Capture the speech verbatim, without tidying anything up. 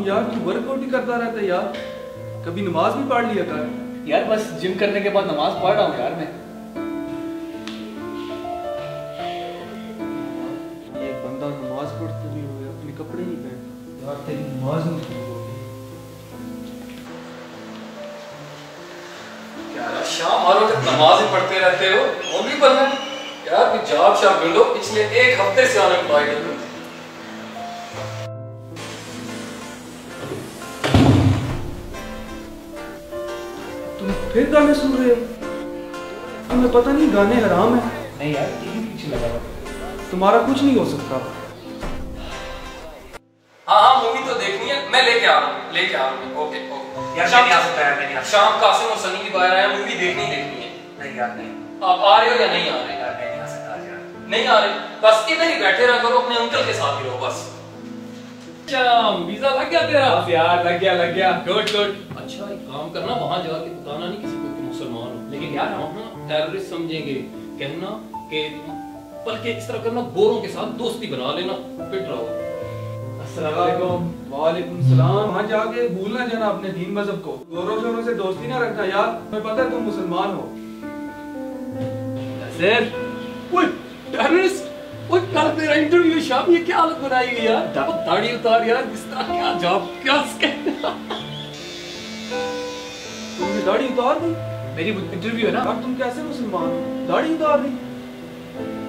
यार तू वर्कआउट ही करता रहता है यार, कभी नमाज भी पढ़ लिया कर। यार बस जिम करने के बाद नमाज पढ़ रहा हूँ यार मैं। ये बंदा नमाज पढ़ते भी हुए अपने कपड़े नहीं पहन यार, तेरी नमाज नहीं पूरी होगी। यार शाम हर वक्त नमाज ही पढ़ते रहते हो, वो भी बनना यार कोई जॉब शॉप ढूंढो, पिछले एक हफ्ते से अनएम्प्लॉयड हो। तुम फिर गाने सुन रहे हो? तुम्हें पता नहीं गाने हराम है? नहीं यार टीवी पीछे लगा हुआ। तुम्हारा कुछ नहीं हो सकता। हाँ हाँ मूवी तो देखनी है, मैं लेके आ रहा हूँ लेके आ रहा हूँ। ओके ओके यार शाम आ सकता है, नहीं आ सकता। शाम कासिम और सनी की बाहर आया, मूवी देखनी देखनी है। नहीं यार नहीं। आप आ रहे हो या नहीं आ रहे? यार नहीं आ सकता आज यार। नहीं आ रहे, बस इधर ही बैठे रहा करो, अपने अंकल के साथ ही रहो बस। अच्छा वीजा लग गया तेरा? यार लग गया लग गया। Good good. अच्छा एक काम करना, वहां जाके बताना नहीं किसी को कि मुसलमान हो, लेकिन यार वहां टेररिस्ट समझेंगे, कहना कि बल्कि इस तरह करना गोरों के साथ दोस्ती बना लेना, फिट रहो। अस्सलाम वालेकुम। वालेकुम सलाम। वहाँ जाके भूलना जाना अपने दीन मजहब को, गोरों शोरों से दोस्ती ना रखना यार, तुम्हें पता है तुम मुसलमान हो। सर ओए टेररिस्ट, ओए कल तेरा इंटरव्यू शाम, ये क्या हालत बनाई हुई यार, दाढ़ी उतार यार, इसका क्या जॉब क्या तुमने दाढ़ी उतार दी? मेरी इंटरव्यू है ना। यार तुम कैसे मुसलमान हो, दाढ़ी उतार दी?